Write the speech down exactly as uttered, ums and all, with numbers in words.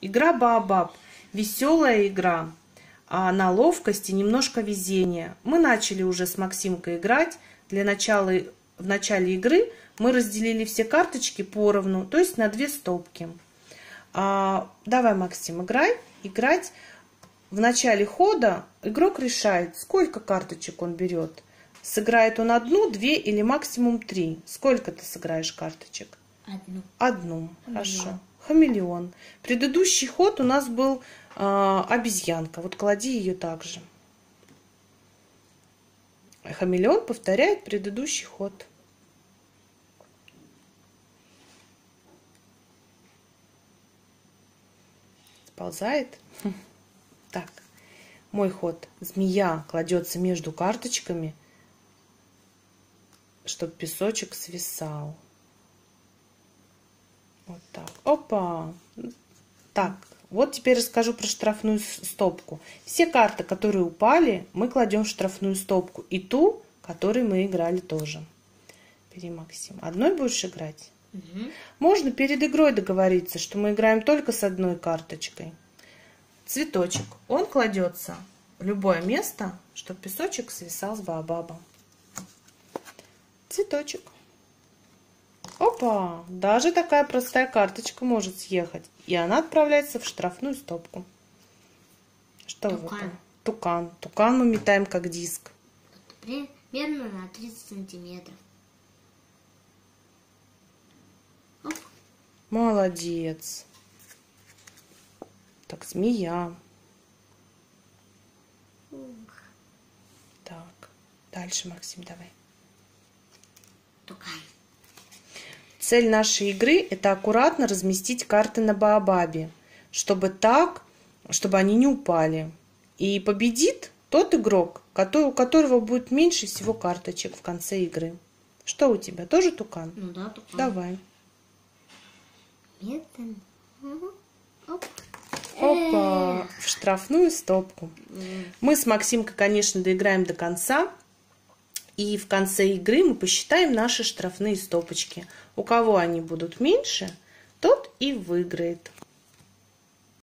Игра Баобаб. Веселая игра. А на ловкость и немножко везения. Мы начали уже с Максимкой играть. Для начала, в начале игры мы разделили все карточки поровну, то есть на две стопки. А, давай, Максим, играй. Играть. В начале хода игрок решает, сколько карточек он берет. Сыграет он одну, две или максимум три. Сколько ты сыграешь карточек? Одну. Одну. Хамелеон. Хорошо. Хамелеон. Предыдущий ход у нас был э, обезьянка. Вот клади ее также. Хамелеон повторяет предыдущий ход. Сползает. Так. Мой ход. Змея кладется между карточками, чтобы песочек свисал. Вот так. Опа! Так, вот теперь расскажу про штрафную стопку. Все карты, которые упали, мы кладем в штрафную стопку. И ту, которой мы играли тоже. Бери, Максим. Одной будешь играть? Угу. Можно перед игрой договориться, что мы играем только с одной карточкой. Цветочек. Он кладется в любое место, чтобы песочек свисал с Баобабом. Цветочек. Опа! Даже такая простая карточка может съехать. И она отправляется в штрафную стопку. Что Тукан. это? Тукан. Тукан мы метаем как диск. Примерно на тридцать сантиметров. Оп. Молодец. Так, змея. Ух. Так, дальше, Максим, давай. Тукан. Цель нашей игры – это аккуратно разместить карты на Баобабе, чтобы так, чтобы они не упали. И победит тот игрок, который, у которого будет меньше всего карточек в конце игры. Что у тебя? Тоже тукан? Ну да, тукан. Давай. Медленно. Угу. Оп. Опа! В штрафную стопку. Мы с Максимкой, конечно, доиграем до конца. И в конце игры мы посчитаем наши штрафные стопочки. У кого они будут меньше, тот и выиграет.